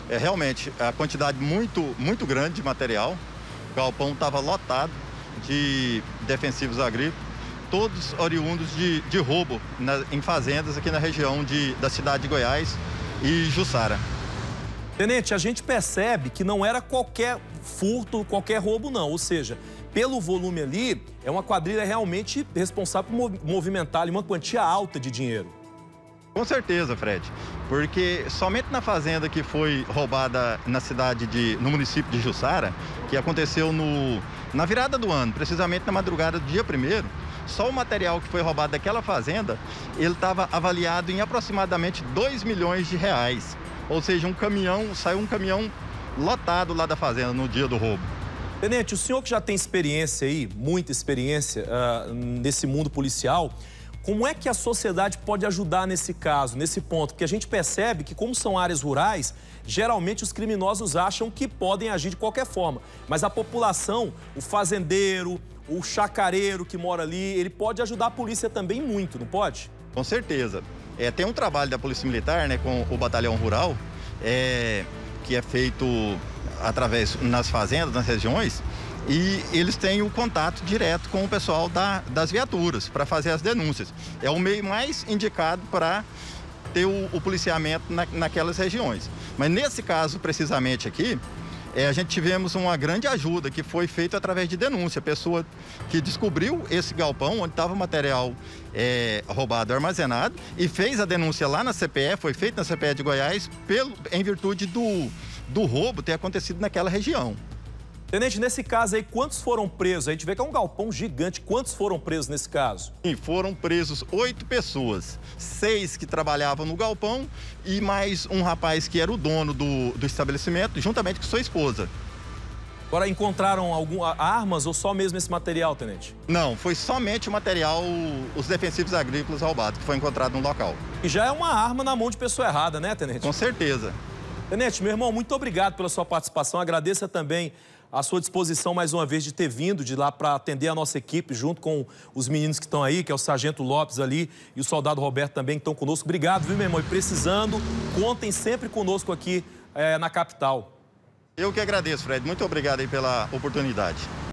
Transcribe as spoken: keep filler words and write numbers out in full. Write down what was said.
É realmente a quantidade muito, muito grande de material. O galpão estava lotado de defensivos agrícolas, todos oriundos de, de roubo na, em fazendas aqui na região de, da cidade de Goiás e Jussara. Tenente, a gente percebe que não era qualquer furto, qualquer roubo não, ou seja, pelo volume ali, é uma quadrilha realmente responsável por movimentar ali uma quantia alta de dinheiro. Com certeza, Fred, porque somente na fazenda que foi roubada na cidade de, no município de Jussara, que aconteceu no, na virada do ano, precisamente na madrugada do dia primeiro, só o material que foi roubado daquela fazenda, ele estava avaliado em aproximadamente dois milhões de reais. Ou seja, um caminhão, saiu um caminhão lotado lá da fazenda no dia do roubo. Tenente, o senhor que já tem experiência aí, muita experiência uh, nesse mundo policial, como é que a sociedade pode ajudar nesse caso, nesse ponto? Porque a gente percebe que, como são áreas rurais, geralmente os criminosos acham que podem agir de qualquer forma. Mas a população, o fazendeiro, o chacareiro que mora ali, ele pode ajudar a polícia também muito, não pode? Com certeza. É, tem um trabalho da Polícia Militar, né, com o Batalhão Rural, é, que é feito através nas fazendas, nas regiões, e eles têm o contato direto com o pessoal da, das viaturas para fazer as denúncias. É o meio mais indicado para ter o, o policiamento na, naquelas regiões. Mas nesse caso, precisamente aqui, é, a gente tivemos uma grande ajuda que foi feita através de denúncia. A pessoa que descobriu esse galpão onde estava o material é, roubado armazenado e fez a denúncia lá na C P E, foi feita na C P E de Goiás, pelo, em virtude do, do roubo ter acontecido naquela região. Tenente, nesse caso aí, quantos foram presos? A gente vê que é um galpão gigante. Quantos foram presos nesse caso? Sim, foram presos oito pessoas. Seis que trabalhavam no galpão e mais um rapaz que era o dono do, do estabelecimento, juntamente com sua esposa. Agora, encontraram algumas armas ou só mesmo esse material, Tenente? Não, foi somente o material, os defensivos agrícolas roubados, que foi encontrado no local. E já é uma arma na mão de pessoa errada, né, Tenente? Com certeza. Tenente, meu irmão, muito obrigado pela sua participação. Agradeço também a sua disposição, mais uma vez, de ter vindo de lá para atender a nossa equipe, junto com os meninos que estão aí, que é o Sargento Lopes ali e o Soldado Roberto também, que estão conosco. Obrigado, viu, meu irmão? E precisando, contem sempre conosco aqui é, na capital. Eu que agradeço, Fred. Muito obrigado aí pela oportunidade.